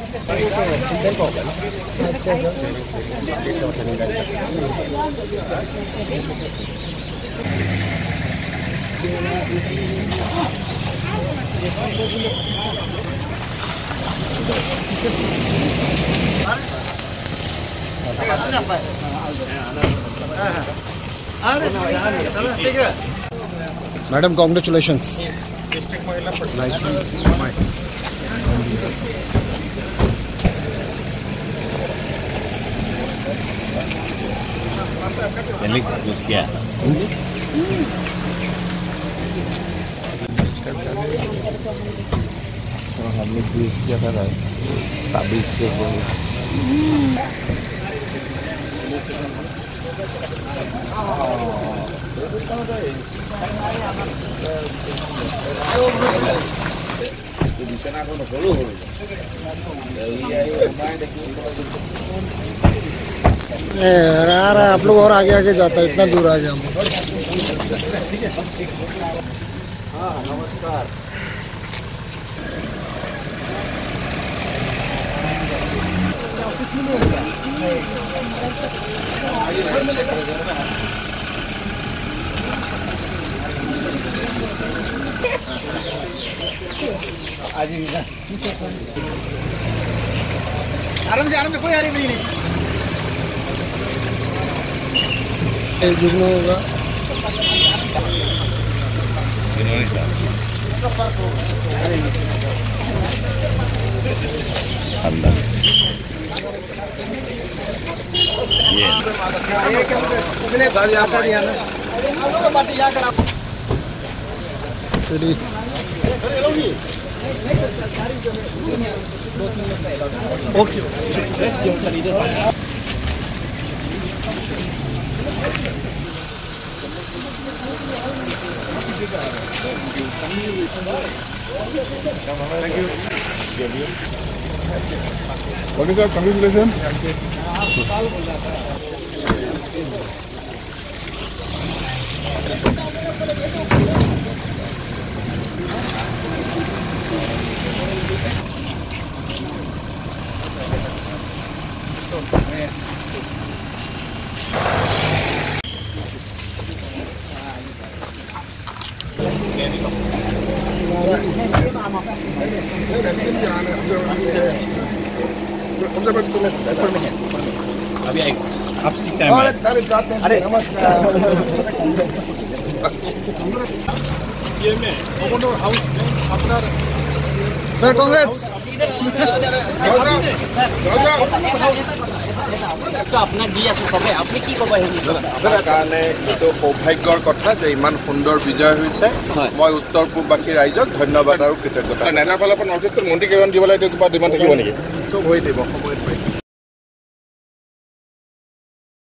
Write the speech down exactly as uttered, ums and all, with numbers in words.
Madam, congratulations. Nice one. Alex, कुछ क्या? हमने क्विज किया था ताबीज के ऊपर। यार आप लोग और आगे आगे जाता है, इतना दूर आ गया हम। हाँ नमस्कार। आराम से आराम से कोई आ रही नहीं जिसमें होगा अंदर ये ये क्या इसलिए घर जाता दिया ना पार्टी जा कर आप ओके Okay, sir. Congratulations. अभी आप सीखते हैं अरे ये में हाउस अपना सर कांग्रेस अपना दिया सबे আপনি কি কব আপনার কারণে এটো সৌভাগ্যৰ কথা যে ইমান সুন্দৰ বিজয় হৈছে মই উত্তৰ পূৰ্ববাসী ৰাইজক ধন্যবাদ আৰু কৃতজ্ঞতা নেনাফালৰ পৰা নৰ্থ ইষ্টৰ মন্ত্ৰী কেইজন দিব লাগে কিবা ডিমাণ্ড থাকিব নেকি চব হৈ দিব সময়